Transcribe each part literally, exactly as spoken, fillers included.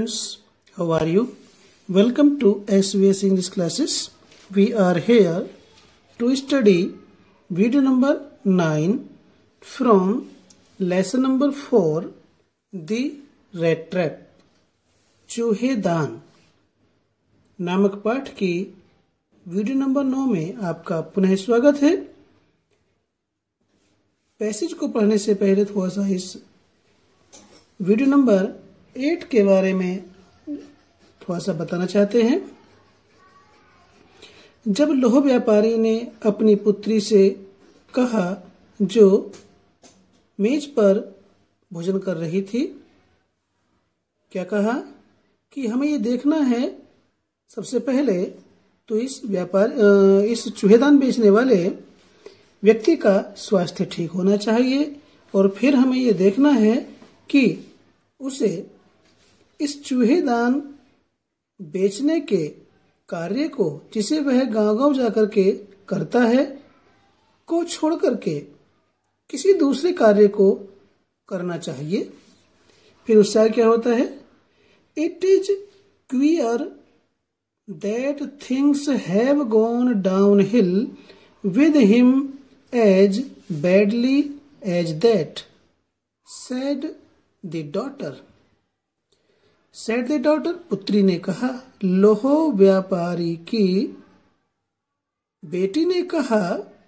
students, how are you? Welcome to S V S English classes. We are here to study video number nine from lesson number four, The Rat Trap, चूहेदान नामक पाठ की video number नौ में आपका पुनः स्वागत है। Passage को पढ़ने से पहले थोड़ा सा इस वीडियो नंबर एट के बारे में थोड़ा सा बताना चाहते हैं। जब लौह व्यापारी ने अपनी पुत्री से कहा, जो मेज पर भोजन कर रही थी, क्या कहा कि हमें ये देखना है सबसे पहले तो इस व्यापार इस चूहेदान बेचने वाले व्यक्ति का स्वास्थ्य ठीक होना चाहिए, और फिर हमें ये देखना है कि उसे इस चूहेदान बेचने के कार्य को, जिसे वह गांव-गांव जाकर के करता है, को छोड़ करके किसी दूसरे कार्य को करना चाहिए। फिर उससे क्या होता है? It is clear that things have gone downhill with him as badly as that, said the daughter. Said the daughter, पुत्री ने कहा। लौह व्यापारी की बेटी ने कहा,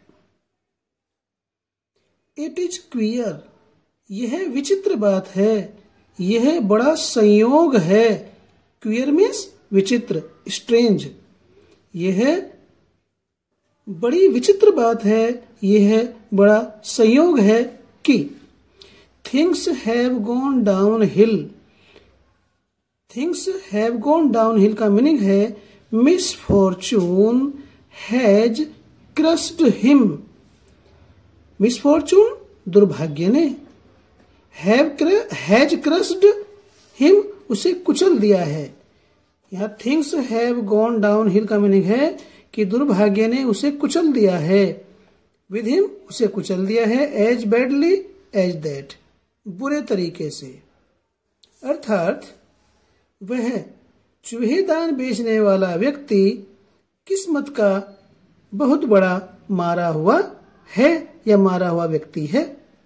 इट इज क्वियर, यह विचित्र बात है, यह बड़ा संयोग है। क्वियर मीन्स विचित्र, स्ट्रेंज। यह बड़ी विचित्र बात है, यह बड़ा संयोग है कि things have gone downhill. Things have gone downhill का मीनिंग है misfortune has crushed him. Misfortune दुर्भाग्य ने, हैव हैज क्रस्ड हिम उसे कुचल दिया है। यहाँ things have gone downhill का मीनिंग है कि दुर्भाग्य ने उसे कुचल दिया है। विद हिम उसे कुचल दिया है, एज बैडली एज दैट, बुरे तरीके से। अर्थात वह चूहेदान बेचने वाला व्यक्ति किस्मत का बहुत बड़ा मारा हुआ है या मारा हुआ व्यक्ति है।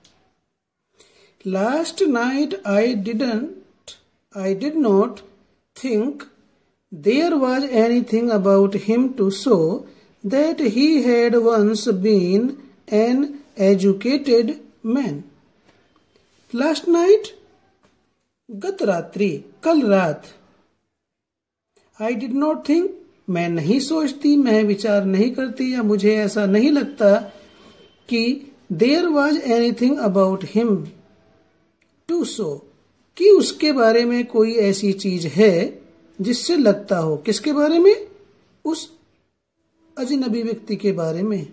Last night I didn't I did not think there was anything about him to show that he had once been an educated man. Last night गत रात्रि, कल रात। आई डिड नॉट थिंक, मैं नहीं सोचती, मैं विचार नहीं करती, या मुझे ऐसा नहीं लगता कि there was anything about him to show, कि उसके बारे में कोई ऐसी चीज है जिससे लगता हो। किसके बारे में? उस अजनबी व्यक्ति के बारे में।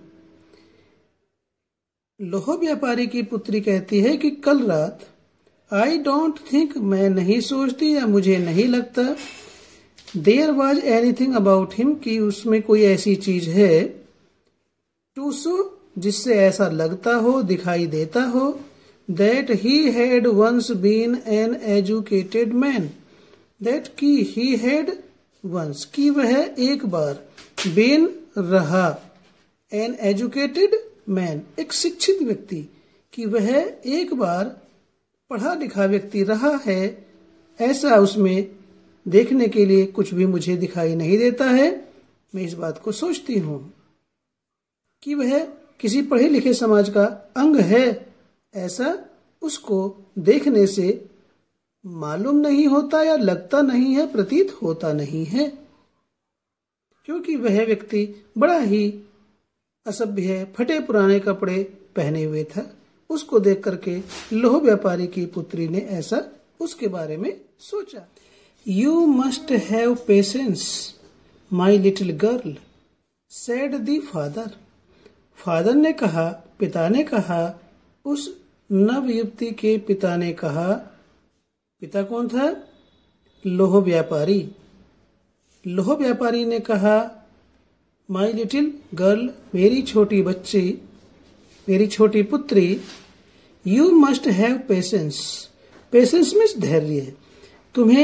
लौह व्यापारी की पुत्री कहती है कि कल रात आई डोंट थिंक, मैं नहीं सोचती या मुझे नहीं लगता, there was anything about him, कि उसमें कोई ऐसी चीज है, टू सो जिससे ऐसा लगता हो, दिखाई देता हो, that he had once been an educated man, that की ही हैड वंस, कि वह एक बार, बीन रहा, एन एजुकेटेड मैन एक शिक्षित व्यक्ति, कि वह एक बार पढ़ा लिखा व्यक्ति रहा है। ऐसा उसमें देखने के लिए कुछ भी मुझे दिखाई नहीं देता है। मैं इस बात को सोचती हूं कि वह किसी पढ़े लिखे समाज का अंग है, ऐसा उसको देखने से मालूम नहीं होता या लगता नहीं है, प्रतीत होता नहीं है, क्योंकि वह व्यक्ति बड़ा ही असभ्य, फटे पुराने कपड़े पहने हुए था। उसको देख करके लौह व्यापारी की पुत्री ने ऐसा उसके बारे में सोचा। You must have patience my little girl, said the father. Father ने कहा, पिता ने कहा, उस नव युवती के पिता ने कहा। पिता कौन था? लौह व्यापारी। लौह व्यापारी ने कहा, माई लिटिल गर्ल, मेरी छोटी बच्ची, मेरी छोटी पुत्री, you must have patience. Patience means धैर्य। तुम्हें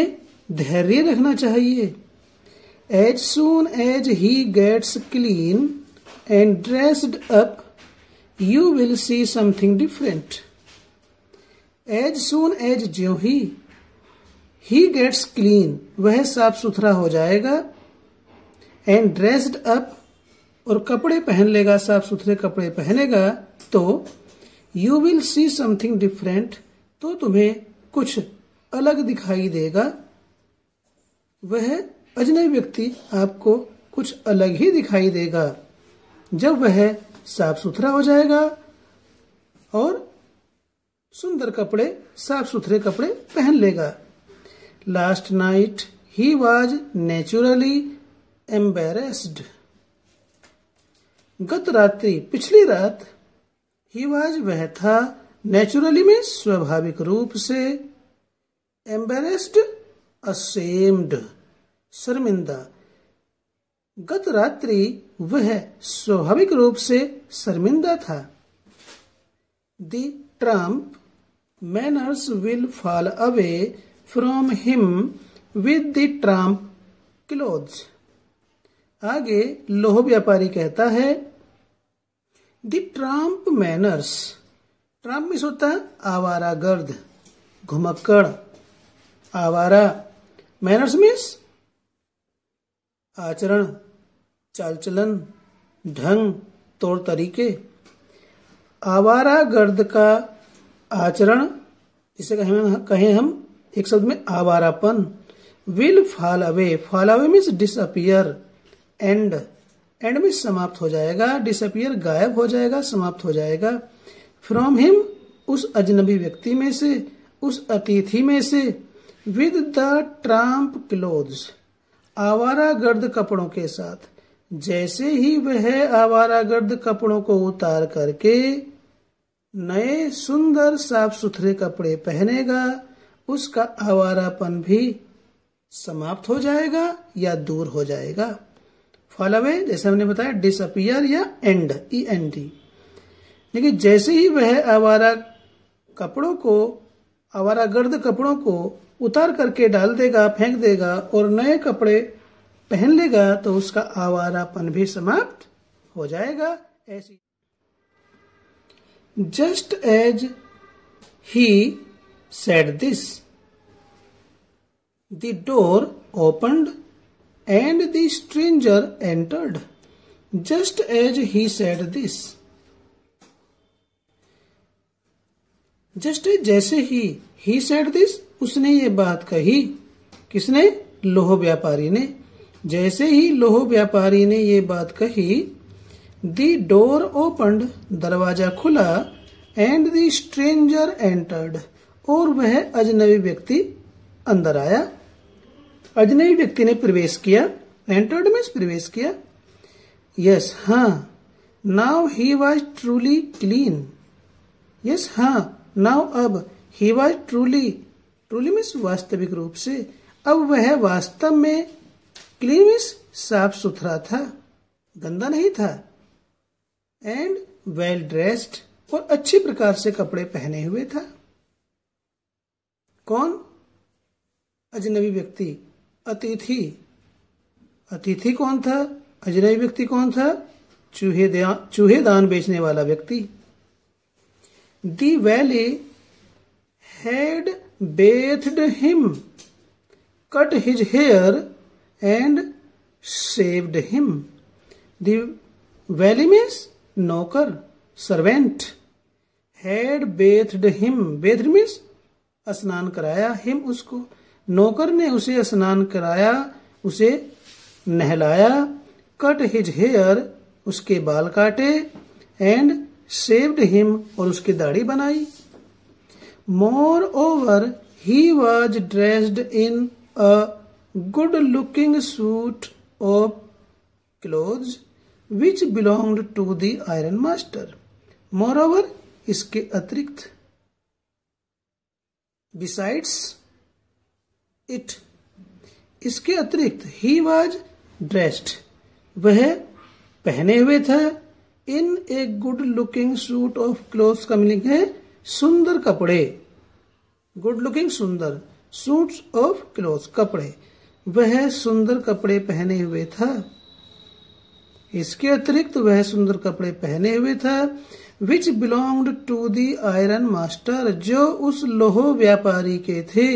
धैर्य रखना चाहिए। As soon as he gets clean and dressed up you will see something different. As soon as ज्यों ही ही गेट्स क्लीन वह साफ सुथरा हो जाएगा, एंड ड्रेस्ड अप और कपड़े पहन लेगा, साफ सुथरे कपड़े पहनेगा, तो you will see something different तो तुम्हें कुछ अलग दिखाई देगा। वह अजनबी व्यक्ति आपको कुछ अलग ही दिखाई देगा जब वह साफ सुथरा हो जाएगा और सुंदर कपड़े, साफ सुथरे कपड़े पहन लेगा। Last night he was naturally embarrassed. गत रात्रि, पिछली रात, ही वॉज वह था, नेचुरली में स्वाभाविक रूप से, एम्बेरेस्ड असेम्ड शर्मिंदा। गत रात्रि वह स्वाभाविक रूप से शर्मिंदा था। The tramp manners will fall away from him with the tramp clothes. आगे लोह व्यापारी कहता है the tramp manners, tramp means होता है आवारा गर्द, घुमक्कड़, आवारा। मैनर्स मीन्स आचरण, चाल चलन, ढंग, तौर तरीके। आवारा गर्द का आचरण, जिसे कहें हम एक शब्द में आवारापन। Will fall away, fall away means disappear, end, end में समाप्त हो जाएगा, डिसअपियर गायब हो जाएगा, समाप्त हो जाएगा। फ्रॉम हिम उस अजनबी व्यक्ति में से, उस अतिथि में से, विद द ट्रम्प क्लोथ्स आवारा गर्द कपड़ों के साथ। जैसे ही वह आवारा गर्द कपड़ों को उतार करके नए सुंदर साफ सुथरे कपड़े पहनेगा, उसका आवारापन भी समाप्त हो जाएगा या दूर हो जाएगा। फॉल अवे जैसे हमने बताया डिसअपियर या एंड, ई एन डी। लेकिन जैसे ही वह आवारा कपड़ों को, आवारा गर्द कपड़ों को उतार करके डाल देगा, फेंक देगा और नए कपड़े पहन लेगा, तो उसका आवारापन भी समाप्त हो जाएगा। ऐसी just as he said this the door opened and the stranger entered. Just as he said this, just जैसे ही, ही सेड दिस उसने ये बात कही। किसने? लोह व्यापारी ने। जैसे ही लोह व्यापारी ने ये बात कही, द डोर ओपन्ड दरवाजा खुला, एंड द स्ट्रेंजर एंटर्ड और वह अजनबी व्यक्ति अंदर आया। अजनबी व्यक्ति ने प्रवेश किया, एंटर्ड मीन्स प्रवेश किया। यस हाँ, now he was truly clean. Yes हाँ, नाउ अब, he was truly, truly means वास्तविक रूप से, अब वह वास्तव में, क्लीन मीन्स साफ सुथरा था, गंदा नहीं था, एंड वेल ड्रेस्ड और अच्छी प्रकार से कपड़े पहने हुए था। कौन? अजनबी व्यक्ति, अतिथि। अतिथि कौन था? अजनबी व्यक्ति कौन था? चूहे चूहे दान बेचने वाला व्यक्ति। The valet had bathed him, cut his hair and shaved him. The valley means नौकर, servant. Had bathed him, bathed means स्नान कराया, him उसको, नौकर ने उसे स्नान कराया, उसे नहलाया, cut his hair उसके बाल काटे, and shaved him और उसकी दाढ़ी बनाई। Moreover, he was dressed in a good-looking suit of clothes which belonged to the iron master. Moreover, इसके अतिरिक्त, besides it, इसके अतिरिक्त, he was dressed, वह पहने हुए था, in a good-looking suit of clothes का मीनिंग है सुंदर कपड़े। गुड लुकिंग सुंदर, सूट्स ऑफ क्लोथ, कपड़े। वह सुंदर कपड़े पहने हुए था। इसके अतिरिक्त वह सुंदर कपड़े पहने हुए था। Which belonged to the iron master, जो उस लोह व्यापारी के थे।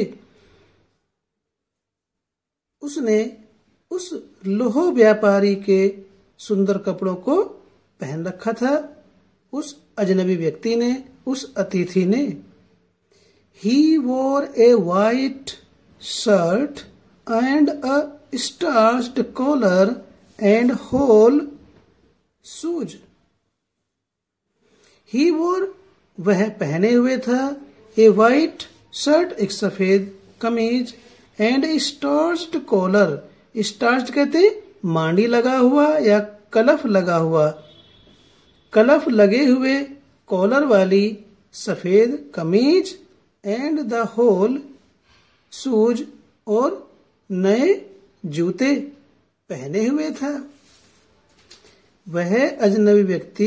उसने उस लोह व्यापारी के सुंदर कपड़ों को पहन रखा था, उस अजनबी व्यक्ति ने, उस अतिथि ने। He wore a white shirt and a starched collar and whole shoes. He wore, वह पहने हुए था, a white shirt, एक सफेद कमीज, and a starched collar. starched कहते मांडी लगा हुआ या कलफ लगा हुआ, कलफ लगे हुए कॉलर वाली सफेद कमीज, एंड द होल शूज, और नए जूते पहने हुए था। वह अजनबी व्यक्ति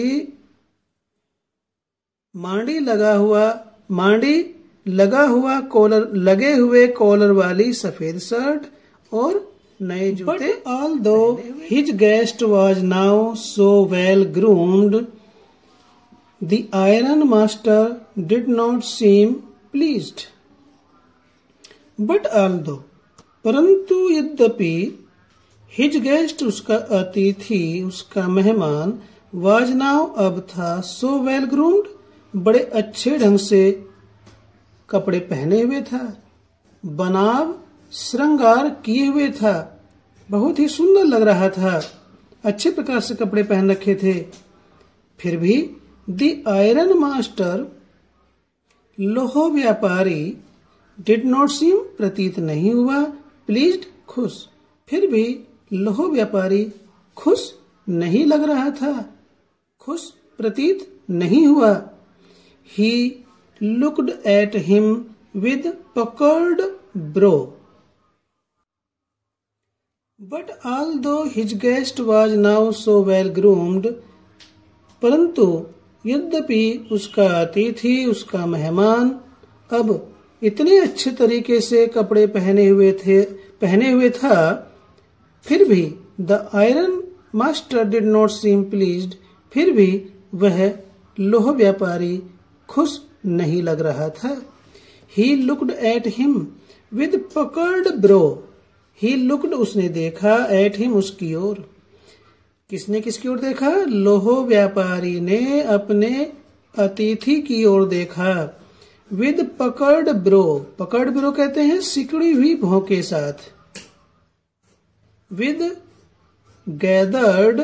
मांडी लगा हुआ मांडी लगा हुआ कॉलर लगे हुए कॉलर वाली सफेद शर्ट और नए जूते। But although his guest was now so well groomed, the iron master did not seem pleased. But although, परंतु यद्यपि, his guest, उसका अतिथि, उसका मेहमान, was now, अब था, so well groomed, बड़े अच्छे ढंग से कपड़े पहने हुए था, बनाव श्रृंगार किए हुए था, बहुत ही सुंदर लग रहा था, अच्छे प्रकार से कपड़े पहन रखे थे। फिर भी द आयरन मास्टर, लोह व्यापारी, डिड नॉट सीम, प्रतीत नहीं हुआ, प्लीज्ड, खुश। फिर भी लोह व्यापारी खुश नहीं लग रहा था, खुश प्रतीत नहीं हुआ। He looked at him with puckered brow. But although his guest was now so well groomed, परंतु यद्यपि उसका अतिथि, उसका मेहमान अब इतने अच्छे तरीके से कपड़े पहने हुए थे पहने हुए था, फिर भी the iron master did not seem pleased, फिर भी वह लोह व्यापारी खुश नहीं लग रहा था। He looked at him with puckered brow. He looked, उसने देखा, एट हिम, उसकी ओर। किसने किसकी ओर देखा? लोह व्यापारी ने अपने अतिथि की ओर देखा। With puckered brow, puckered brow कहते हैं सिकड़ी हुई भौं के साथ। विद गैदर्ड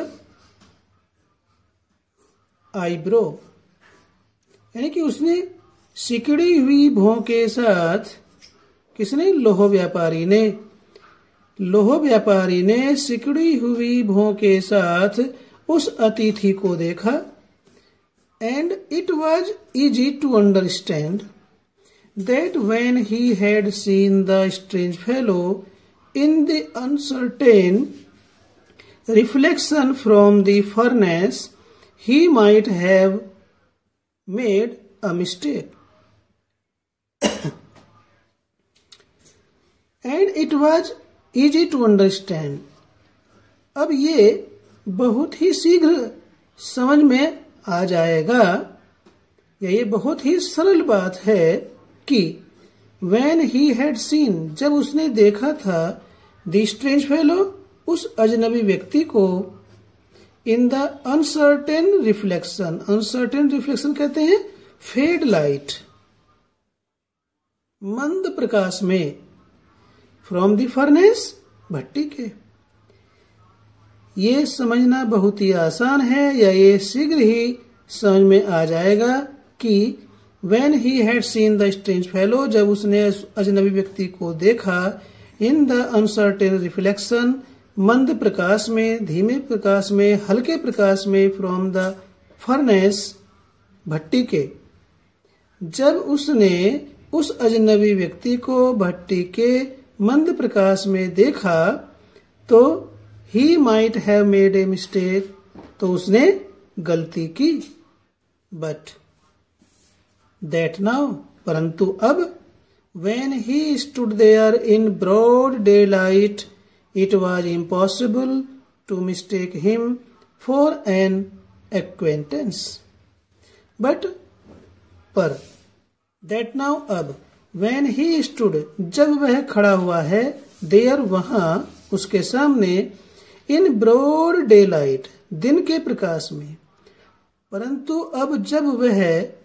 आईब्रो, यानी कि उसने सिकड़ी हुई भौं के साथ, किसने? लोह व्यापारी ने। लोह व्यापारी ने सिकड़ी हुई भौं के साथ उस अतिथि को देखा। And it was easy to understand that when he had seen the strange fellow in the uncertain reflection from the furnace, he might have made a mistake. And it was easy to understand. अब ये बहुत ही शीघ्र समझ में आ जाएगा, या ये बहुत ही सरल बात है कि when he had seen, जब उसने देखा था, the strange fellow, उस अजनबी व्यक्ति को, in the uncertain reflection, uncertain reflection कहते हैं फेड लाइट, मंद प्रकाश में, फ्रॉम द फर्नेस, भट्टी के। ये समझना बहुत ही आसान है, या ये शीघ्र ही समझ में आ जाएगा कि when he had seen the strange fellow, जब उसने अजनबी व्यक्ति को देखा, इन द अनसर्टेन रिफ्लेक्शन, मंद प्रकाश में, धीमे प्रकाश में, हल्के प्रकाश में, फ्रॉम द फर्नेस, भट्टी के। जब उसने उस अजनबी व्यक्ति को भट्टी के मंद प्रकाश में देखा, तो he might have made a mistake, तो उसने गलती की। बट दैट नाउ, परंतु अब, When he stood there in broad daylight, it was impossible to mistake him for an acquaintance. But पर that now अब when he stood जब वह खड़ा हुआ है there वहां उसके सामने in broad daylight दिन के प्रकाश में, परंतु अब जब वह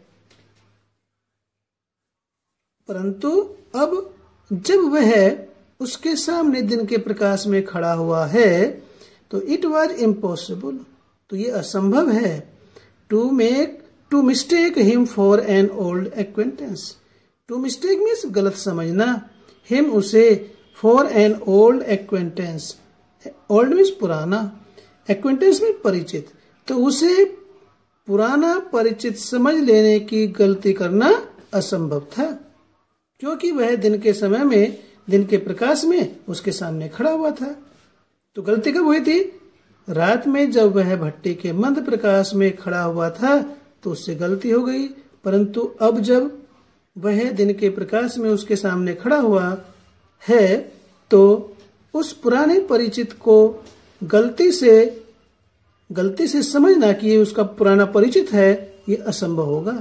परंतु अब जब वह उसके सामने दिन के प्रकाश में खड़ा हुआ है तो इट वॉज इम्पॉसिबल, तो ये असंभव है, to make to mistake him for an old acquaintance. To mistake means गलत समझना, हिम उसे for an old acquaintance, old means पुराना, एक्वेंटेंस में परिचित, तो उसे पुराना परिचित समझ लेने की गलती करना असंभव था, क्योंकि वह दिन के समय में दिन के प्रकाश में उसके सामने खड़ा हुआ था। तो गलती कब हुई थी? रात में जब वह भट्टी के मंद प्रकाश में खड़ा हुआ था तो उससे गलती हो गई, परंतु अब जब वह दिन के प्रकाश में उसके सामने खड़ा हुआ है तो उस पुराने परिचित को गलती से गलती से समझना कि ये उसका पुराना परिचित है, ये असंभव होगा।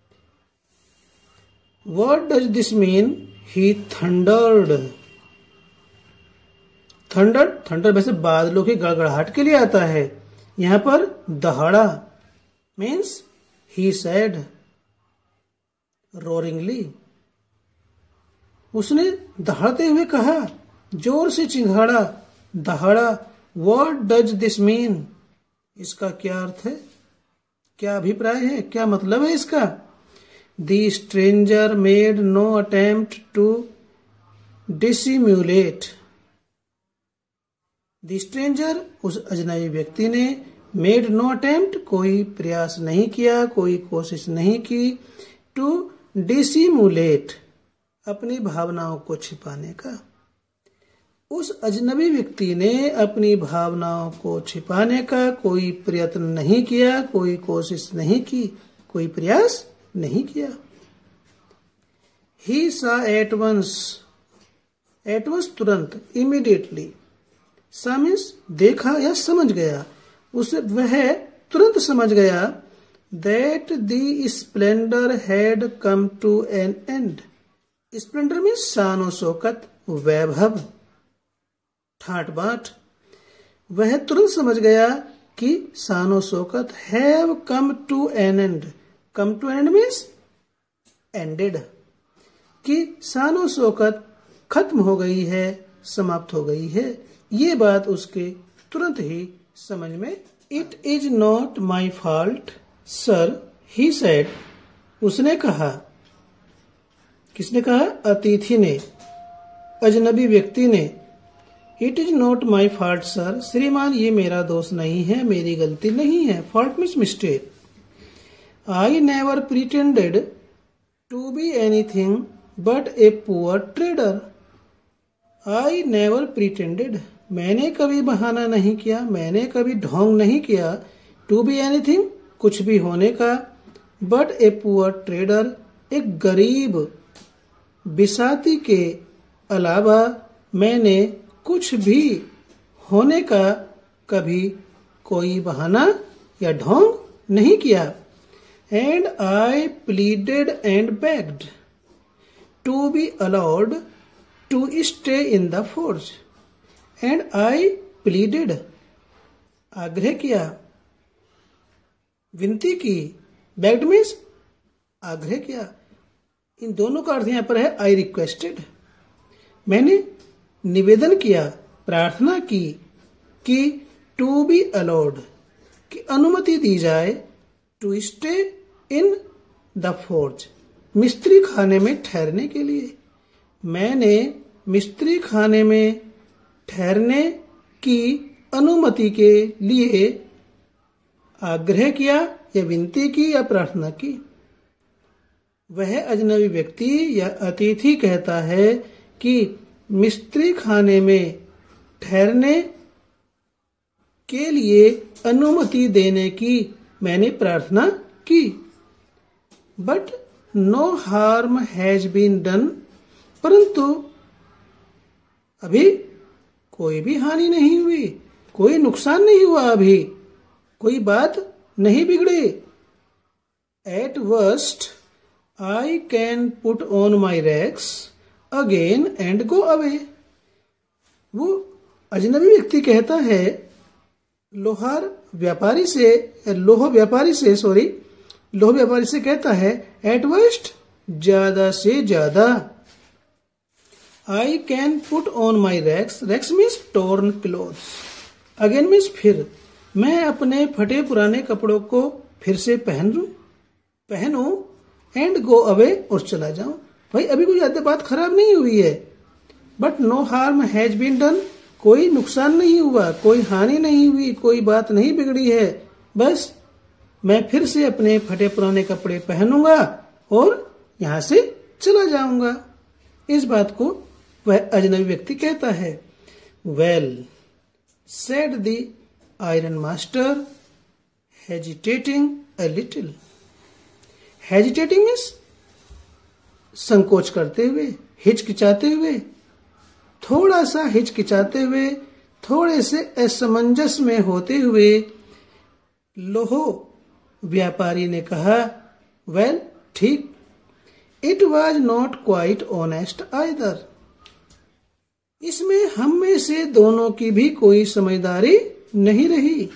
What does this mean? He thundered. Thunder thunder वैसे बादलों की गड़गड़ाहट के लिए आता है, यहां पर दहाड़ा मीन्स he said roaringly, उसने दहाड़ते हुए कहा, जोर से चिंघाड़ा, दहाड़ा। What does this mean? इसका क्या अर्थ है, क्या अभिप्राय है, क्या मतलब है इसका? The stranger made no attempt to dissimulate. The stranger उस अजनबी व्यक्ति ने made no attempt कोई प्रयास नहीं किया, कोई कोशिश नहीं की, to dissimulate अपनी भावनाओं को छिपाने का। उस अजनबी व्यक्ति ने अपनी भावनाओं को छिपाने का कोई प्रयत्न नहीं किया, कोई कोशिश नहीं की, कोई प्रयास नहीं किया। He saw at once, at once तुरंत, immediately, सा मीन्स देखा या समझ गया, उसे वह तुरंत समझ गया, that the splendor had come to an end. Splendour means शान शौकत, वैभव, ठाट बाट। वह तुरंत समझ गया कि शान शौकत have come to an end, come to an end means ended, कि शान शौकत खत्म हो गई है, समाप्त हो गई है। ये बात उसके तुरंत ही समझ में। It is not my fault sir, he said, उसने कहा, किसने कहा? अतिथि ने, अजनबी व्यक्ति ने। It is not my fault sir, श्रीमान ये मेरा दोष नहीं है, मेरी गलती नहीं है। Fault means mistake. I never pretended to be anything but a poor trader. I never pretended, मैंने कभी बहाना नहीं किया, मैंने कभी ढोंग नहीं किया, टू बी एनीथिंग कुछ भी होने का, बट ए पुअर ट्रेडर एक गरीब बिसाती के अलावा मैंने कुछ भी होने का कभी कोई बहाना या ढोंग नहीं किया। And I pleaded and begged to be allowed to stay in the forge. And I pleaded, आग्रह किया, विनती की, बेग्ड मीन्स आग्रह किया। इन दोनों का अर्थ यहां पर है आई रिक्वेस्टेड, मैंने निवेदन किया, प्रार्थना की कि टू बी अलाउड, कि अनुमति दी जाए, to stay in the forge, मिस्त्री खाने में ठहरने के लिए। मैंने मिस्त्री खाने में ठहरने की अनुमति के लिए आग्रह किया या विनती की या प्रार्थना की। वह अजनबी व्यक्ति या अतिथि कहता है कि मिस्त्री खाने में ठहरने के लिए अनुमति देने की मैंने प्रार्थना की। But no harm has been done, परंतु अभी कोई भी हानि नहीं हुई, कोई नुकसान नहीं हुआ, अभी कोई बात नहीं बिगड़ी। At worst I can put on my rags again and go away. वो अजनबी व्यक्ति कहता है लोहार व्यापारी से, लोह व्यापारी से सॉरी लोह व्यापारी से कहता है एट वर्स्ट ज्यादा से ज्यादा। I can put on my rags, rags means torn clothes, again means फिर, मैं अपने फटे पुराने कपड़ों को फिर से पहन लूं पहनूं एंड गो अवे और चला जाऊं। भाई अभी कोई ज्यादा बात खराब नहीं हुई है, but no harm has been done, कोई नुकसान नहीं हुआ, कोई हानि नहीं हुई, कोई बात नहीं बिगड़ी है, बस मैं फिर से अपने फटे पुराने कपड़े पहनूंगा और यहां से चला जाऊंगा। इस बात को वह अजनबी व्यक्ति कहता है। Well said the iron master hesitating a little. Hesitating means संकोच करते हुए, हिचकिचाते हुए, थोड़ा सा हिचकिचाते हुए, थोड़े से असमंजस में होते हुए लोह व्यापारी ने कहा वेल ठीक, it was not quite honest either. इसमें हम में से दोनों की भी कोई समझदारी नहीं रही।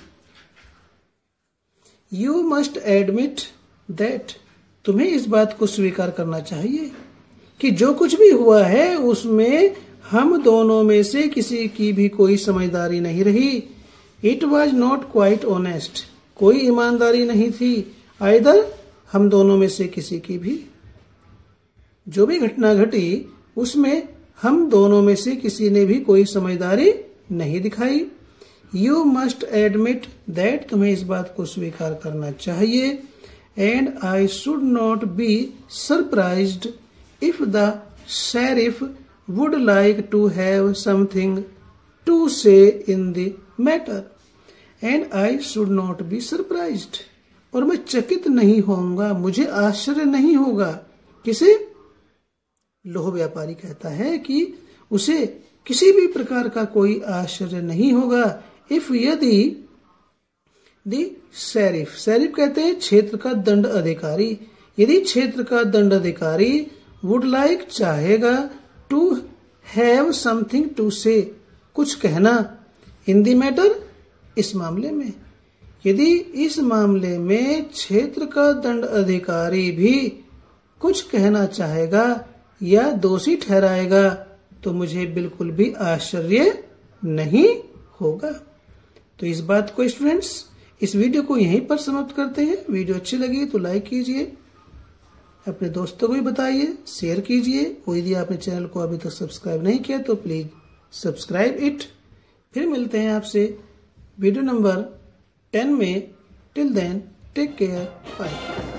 यू मस्ट एडमिट दैट, तुम्हें इस बात को स्वीकार करना चाहिए कि जो कुछ भी हुआ है उसमें हम दोनों में से किसी की भी कोई समझदारी नहीं रही। It was not quite honest, कोई ईमानदारी नहीं थी, आइदर हम दोनों में से किसी की भी। जो भी घटना घटी उसमें हम दोनों में से किसी ने भी कोई समझदारी नहीं दिखाई। यू मस्ट एडमिट दैट, तुम्हें इस बात को स्वीकार करना चाहिए। And I should not be surprised if the sheriff would like to have something to say in the matter. And I should not be surprised, और मैं चकित नहीं होऊंगा, मुझे आश्चर्य नहीं होगा। किसे? लोह व्यापारी कहता है कि उसे किसी भी प्रकार का कोई आश्चर्य नहीं होगा। इफ यदि दी शेरिफ, शेरिफ कहते हैं क्षेत्र का दंड अधिकारी, यदि क्षेत्र का दंड अधिकारी वुड लाइक चाहेगा to have something to say, कुछ कहना, इन दी मैटर, इस मामले में, यदि इस मामले में क्षेत्र का दंड अधिकारी भी कुछ कहना चाहेगा या दोषी ठहराएगा तो मुझे बिल्कुल भी आश्चर्य नहीं होगा। तो इस बात को स्टूडेंट्स, इस वीडियो को यहीं पर समाप्त करते हैं। वीडियो अच्छी लगी तो लाइक कीजिए, अपने दोस्तों को भी बताइए, शेयर कीजिए, और यदि आपने चैनल को अभी तक सब्सक्राइब नहीं किया तो प्लीज सब्सक्राइब इट। फिर मिलते हैं आपसे वीडियो नंबर टेन में। Till then take care, bye.